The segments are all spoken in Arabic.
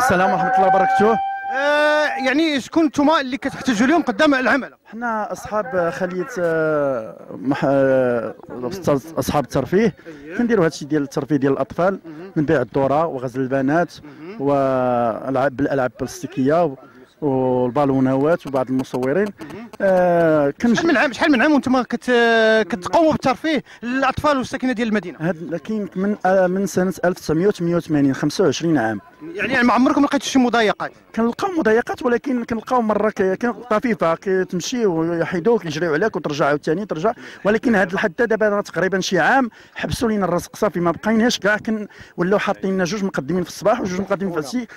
السلام ورحمه الله وبركاته. يعني شكون نتوما اللي كتحتاجوا اليوم قدام العمل؟ حنا اصحاب خليه اصحاب الترفيه، كنديروا هذا الشيء ديال الترفيه ديال الاطفال من بيع الذره وغزل البنات والعاب بالالعاب البلاستيكيه والبالونات وبعض المصورين. شحال من عام وانتم كتقوموا بالترفيه للاطفال والساكنه ديال المدينه؟ هذا كاين من سنه 1988، 25 عام. يعني ما عمركم لقيتوا شي مضايقات؟ كنلقاو مضايقات، ولكن كنلقاو مره طفيفه كتمشي ويحيدوك يجريو عليك وترجع عاوتاني ترجع. ولكن هذا الحد دابا تقريبا شي عام حبسوا لينا الرزق صافي، ما بقيناش كاع. ولاو حاطين لنا جوج مقدمين في الصباح وجوج مقدمين في العشي،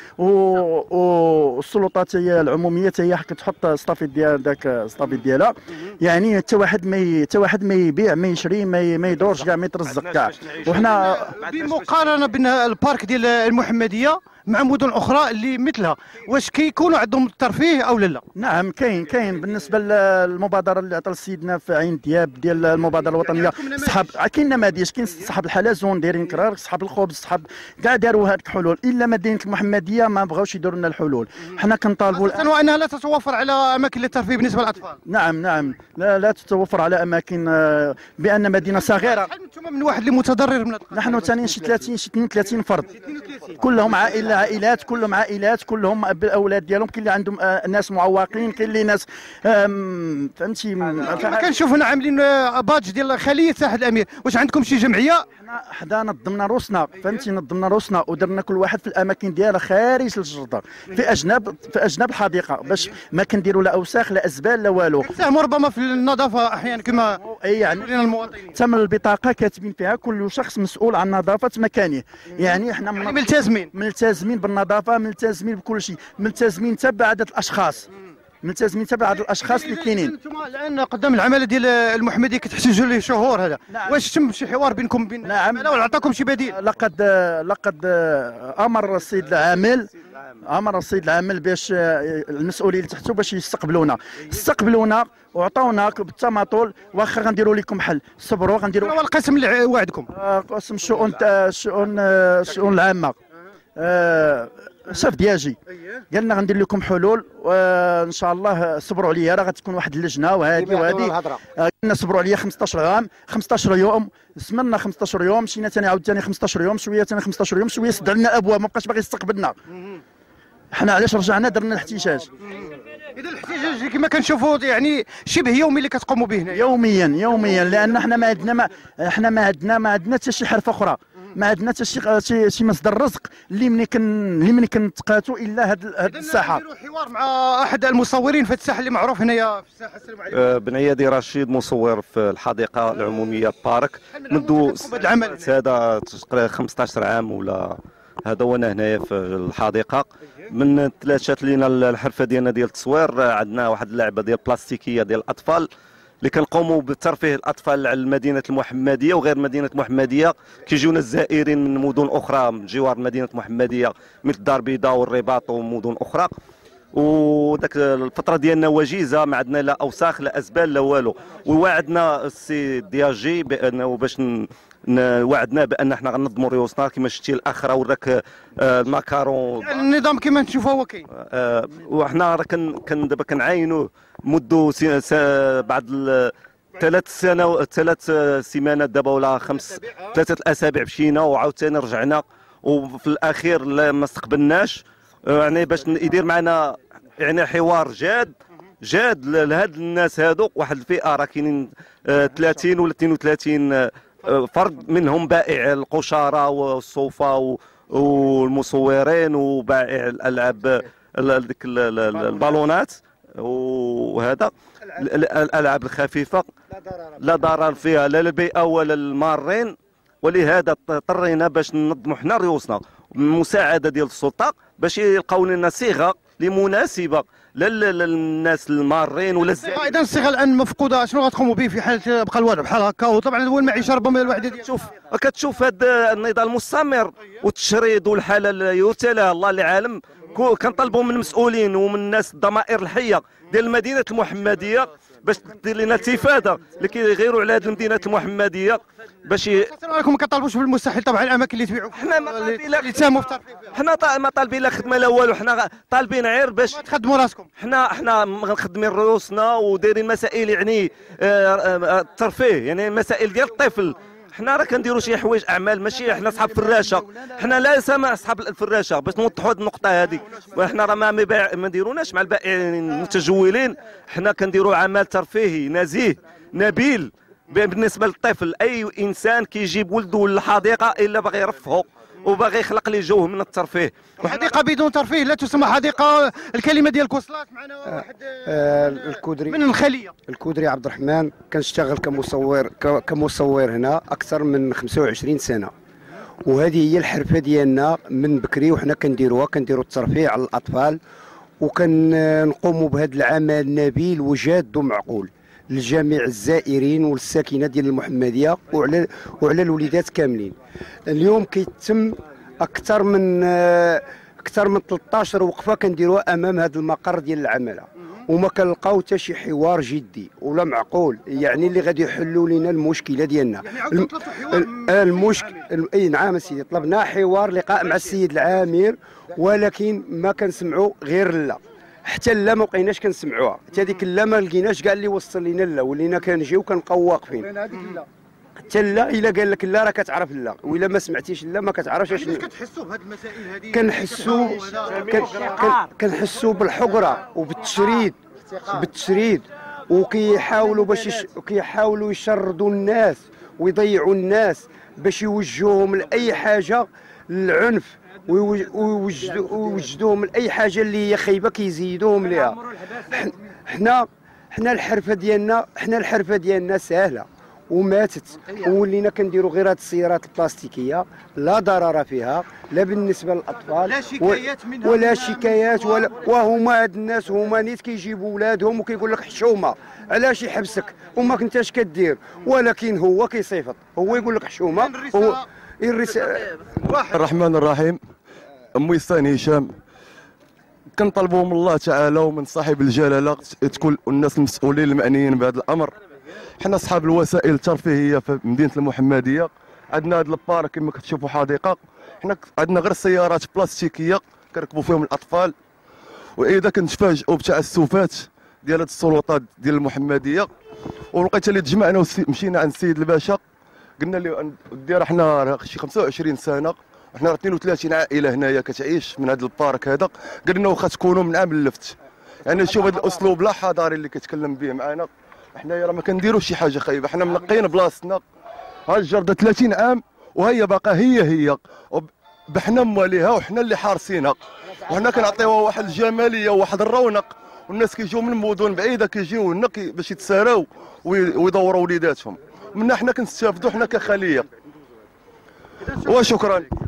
والسلطات هي العموميه هي كتحط ستافيت ديال داك ستافيت ديالها. يعني حتى واحد ما يبيع ما يشري ما يدورش كاع ما يترزق كاع. وحنا بمقارنه بين البارك ديال المحمديه مع مدن اخرى اللي مثلها، واش كيكونوا عندهم الترفيه او لا؟ نعم كاين بالنسبه للمبادره اللي عطى سيدنا في عين دياب ديال المبادره الوطنيه. صحاب كاين نماذج، كاين صحاب الحلزون دايرين كرار، صحاب الخبز، صحاب كاع داروا هذه الحلول. الا مدينه المحمديه ما بغاوش يديروا لنا الحلول. حنا كنطالبوا وانها لا تتوفر على اماكن للترفيه بالنسبه للاطفال. نعم لا تتوفر على اماكن، بان مدينه صغيره. شحال انتم من واحد اللي متضرر من نحن ثاني شي 30 شي 32 فرد، كلهم عائلات كلهم بالاولاد ديالهم. كاين اللي عندهم ناس معوقين، كاين اللي ناس فهمتي. كنشوف هنا عاملين باج ديال خليه ساحه الامير. واش عندكم شي جمعيه؟ حدا نظمنا روسنا، فهمتي، نظمنا روسنا ودرنا كل واحد في الاماكن ديالها خارج الجرده، في اجناب الحديقه، باش ما كنديروا لا اوساخ لا ازبال لا والو. كتساهموا ربما في النظافه احيانا كما يعني المواطنين. تم البطاقه كاتبين فيها كل شخص مسؤول عن نظافه مكانه. يعني احنا ملتزمين بالنظافه، ملتزمين بكل شيء، ملتزمين تبع عدد الاشخاص، اللي كاينين. انتم الان قدام العماله ديال المحمديه كتحتاجوا ليه شهور هذا. نعم. واش تم شي حوار بينكم وبين العماله ولا عطاكم شي بديل؟ لقد امر السيد العامل باش المسؤولين اللي تحته باش استقبلونا وعطاونا بالتماطل. واخا غنديروا لكم حل، صبروا غنديروا. هو القسم اللي وعدكم؟ قسم الشؤون العامه، شاف دياجي قال لنا غندير لكم حلول، وان شاء الله صبروا عليا. راه غتكون واحد اللجنه وهذه قلنا صبروا عليا 15 عام 15 يوم. زمنا 15 يوم، مشينا ثاني عاوتاني 15 يوم، شويه ثاني 15 يوم، شويه سد لنا الابواب، ما بقاش باغي يستقبلنا. حنا علاش رجعنا درنا الاحتجاج. اذا الاحتجاج كما كنشوفوا يعني شبه يومي اللي كتقوموا به هنا؟ يوميا، لان حنا ما عندنا حتى شي حرفه اخرى، ما عندنا حتى شي مصدر رزق اللي ملي كنتقاتوا الا هاد الساحه. نديروا حوار مع احد المصورين في الساحه اللي معروف هنايا في الساحه. السلام عليكم. بن عيادي رشيد، مصور في الحديقه العموميه بارك منذ هذا تقريبا 15 عام ولا هذا، وانا هنايا في الحديقه. من ثلاثه لينا الحرفه ديالنا ديال التصوير. عندنا واحد اللعبه ديال بلاستيكيه ديال الاطفال اللي كنقوموا بترفيه الاطفال على مدينه المحمديه وغير مدينه المحمديه. كيجيونا الزائرين من مدن اخرى من جوار مدينه المحمديه مثل الدار البيضاء والرباط ومدن اخرى. وداك الفتره ديالنا وجيزه، ما عندنا لا اوساخ لا ازبال لا والو. ووعدنا السي دياجي بانه باش وعدنا بان احنا غنظموا ريوسنا كما شفتي. الاخ راه وراك الماكارون. النظام كما تشوفوا هو كاين. وحنا راه دابا كنعاينوه منذ بعد 3 سيمانات دابا ولا 3 اسابيع مشينا وعاوتاني رجعنا، وفي الاخير ما استقبلناش. يعني باش يدير معنا يعني حوار جاد لهاد الناس هادو. واحد الفئه راه كاينين 30 ولا 32 فرد، منهم بائع القشاره والصوفه والمصورين وبائع الالعاب ديك البالونات وهذا الالعاب الخفيفه لا ضرر فيها لا للبيئه ولا للمارين. ولهذا اضطرينا باش ننظموا حنا ريوسنا بالمساعده ديال السلطه باش يلقاو لنا صيغه اللي مناسبه لا للناس المارين ولا اذا الصيغه الان مفقوده. شنو غتقوموا به في حاله بقى الوضع بحال هكا؟ وطبعا هو المعيشه ربما الواحد كتشوف هذا النضال المستمر والتشريد والحاله اللي يبتلى الله اللي عالم. كنطلبوا من المسؤولين ومن الناس الضمائر الحيه ديال مدينه المحمديه باش دير لنا التفاده اللي كيغيروا على هذه المدينه المحمديه باش راكم ما كطالبوش بالمستحيل طبعا الاماكن اللي تبيعوا حنا ما طالبين لا اللي تساهموا في الترفيه فيها. حنا ما طالبين لا خدمه لا والو، حنا طالبين غير باش تخدموا راسكم. حنا مخدمين رؤوسنا ودايرين مسائل يعني الترفيه، يعني مسائل ديال الطفل. حنا راه كنديروا شي حوايج اعمال، ماشي حنا اصحاب فراشه، حنا لا سما اصحاب الفراشه باش نوضحوا هذه النقطه هذه. وحنا راه ما نديروناش مع البائعين المتجولين، حنا كنديروا عمل ترفيهي نزيه نبيل بالنسبه للطفل. اي انسان كيجيب ولده للحديقه الا باغي يرفهو وباغي يخلق لي جوه من الترفيه. حديقه بدون ترفيه لا تسمى حديقه. الكلمه ديالك وصلت معنا واحد الكودري من الخليه. الكودري عبد الرحمن، كنشتغل كمصور هنا اكثر من 25 سنه، وهذه هي الحرفه ديالنا من بكري، وحنا كنديروا الترفيه على الاطفال، وكنقوموا بهذا العمل النبيل وجاد ومعقول لجميع الزائرين والساكنه ديال المحمديه وعلى الوليدات كاملين. اليوم كيتم اكثر من 13 وقفه كنديروها امام هذا المقر ديال العماله، وما كنلقاو حتى شي حوار جدي ولا معقول يعني اللي غادي يحلوا لنا المشكله ديالنا. المشكل اي نعم سيدي، طلبنا حوار لقاء مع السيد العامر، ولكن ما كنسمعوا غير لا، حتى لا ما بقيناش كنسمعوها، حتى ديك لا ما لقيناش كاع اللي وصل لنا لا، ولينا كنجيو كنبقاو واقفين حتى لا. الا قال لك لا راه كتعرف لا، والا ما سمعتيش لا ما كتعرفش اشنو. كتحسوا بهذه المسائل هذه؟ كنحسوا بالحقره وبالتشريد وكيحاولوا يشردوا الناس ويضيعوا الناس باش يوجهوهم لاي حاجه للعنف، ويوجدوهم لاي حاجه اللي هي خايبه كيزيدوهم ليها. حنا الحرفه ديالنا سهله وماتت، ولينا كنديروا غير هاد السيارات البلاستيكيه لا ضرر فيها لا بالنسبه للاطفال، لا شكايات منها ولا شكايات وهما هاد الناس هما نيت كيجيبوا ولادهم وكيقول لك حشومه علاش يحبسك وما كنتاش كدير، ولكن هو كيصيفط، هو يقول لك حشومه. هو الرساله الرحمن الرحيم. امي ثاني هشام، كنطلبوا من الله تعالى ومن صاحب الجلاله تكون الناس المسؤولين المعنيين بهذا الامر. حنا اصحاب الوسائل الترفيهيه في مدينه المحمديه، عندنا هذا البارك كما كتشوفوا حديقه، حنا عندنا غير سيارات بلاستيكيه كنركبوا فيهم الاطفال. واذا كنتفاجئوا بتعسفات ديال هاد السلطات ديال المحمديه، ولقيت اللي تجمعنا ومشينا عند السيد الباشا قلنا له دير حنا شي 25 سنه وحنا 32 عائله هنايا كتعيش من هذا البارك هذا، قال لنا واخا تكونوا من عام اللفت. يعني شوف هذا الاسلوب لا حضاري اللي كيتكلم به معنا. حنايا راه ما كنديروش شي حاجه خايبه، حنا منقين بلاصتنا. ها الجرده 30 عام وهي باقا هي بحنا مواليها وحنا اللي حارسينها، وحنا كنعطيوها واحد الجماليه وواحد الرونق، والناس كيجيو من مدن بعيده كيجيو هنا باش يتساراو ويدوروا وليداتهم. منا حنا كنستافدوا حنا كخليه. وشكرا.